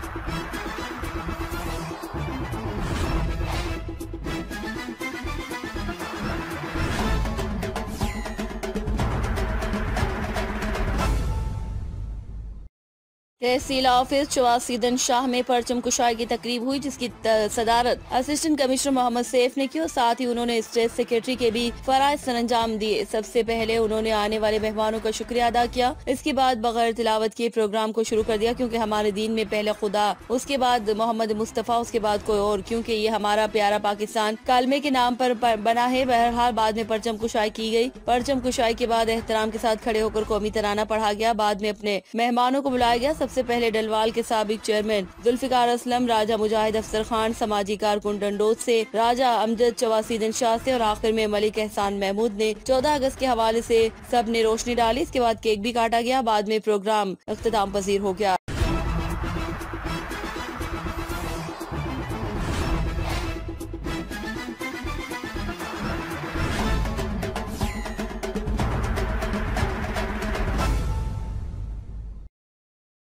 तहसील office चुआ सईदीन शाह में परचम कुशाई की तकरीब हुई, जिसकी सदारत असिस्टेंट कमिश्नर मोहम्मद सैफ ने की और साथ ही उन्होंने स्टेट सेक्रेटरी के भी फराइज सरअंजाम दिए। सबसे पहले उन्होंने आने वाले मेहमानों का शुक्रिया अदा किया। इसके बाद बगैर तिलावत के प्रोग्राम को शुरू कर दिया, क्योंकि हमारे दीन में पहले खुदा, उसके बाद मोहम्मद मुस्तफ़ा, उसके बाद कोई और, क्योंकि ये हमारा प्यारा पाकिस्तान कलमे के नाम पर बना है। बहरहाल बाद में परचम कुशाई की गई। परचम कुशाई के बाद एहतराम के साथ खड़े होकर कौमी तराना पढ़ा गया। बाद में अपने मेहमानों को बुलाया गया। सबसे पहले डलवाल के साबिक चेयरमैन जुल्फिकार असलम, राजा मुजाहिद अफसर खान, समाजी कारकुन डंडोत से राजा अमजद, चुआ सईदीन शाह से और आखिर में मलिक एहसान महमूद ने 14 अगस्त के हवाले से सब ने रोशनी डाली। इसके बाद केक भी काटा गया। बाद में प्रोग्राम इख्तिताम पजीर हो गया।